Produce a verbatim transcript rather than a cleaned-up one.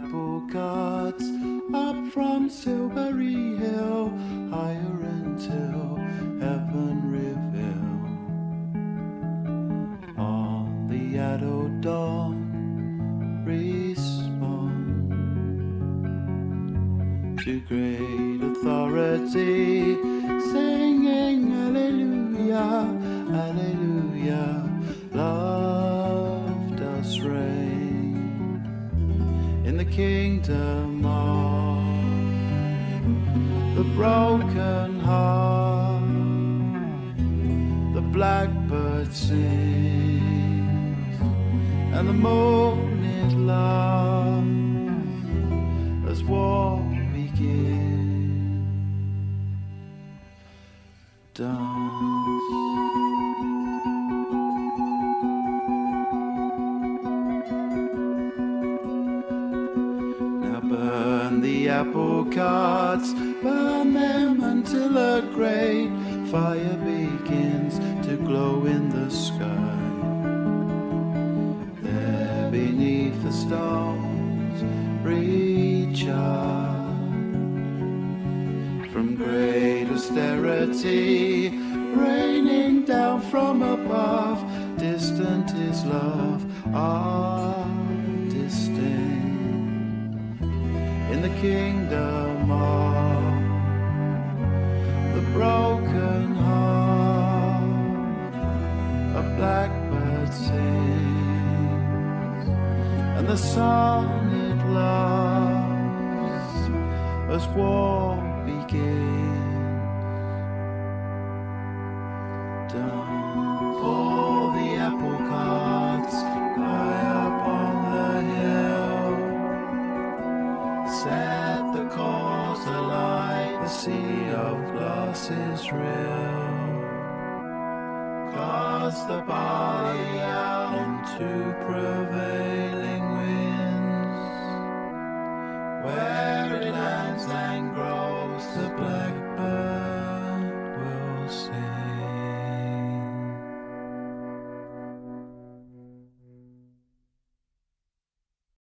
apple carts up from Silbury Hill, higher until heaven reveal. On the adult dawn respond to great authority, singing Alleluia, Alleluia. Love does reign in the kingdom of the broken heart. The blackbird sings and the moon is love as war begins. Dance. Burn the apple carts, burn them until a great fire begins to glow in the sky. There beneath the stones recharge from great austerity, raining down from above. Distant is love, our distinct in the kingdom of the broken heart. A blackbird sings and the sun it loves as war begins. Dance. All the apple carts high up on the hill, set the cause alight, the sea of glass is real. Cast the barley out to prevail.